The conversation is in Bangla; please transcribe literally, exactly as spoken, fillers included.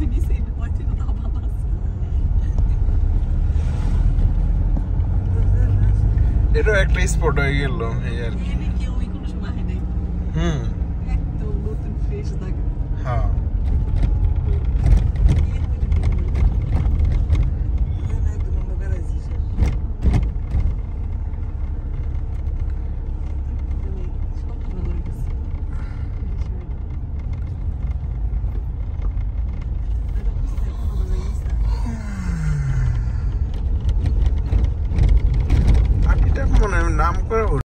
এটা একটা স্পট হয়ে গেল এই আর কি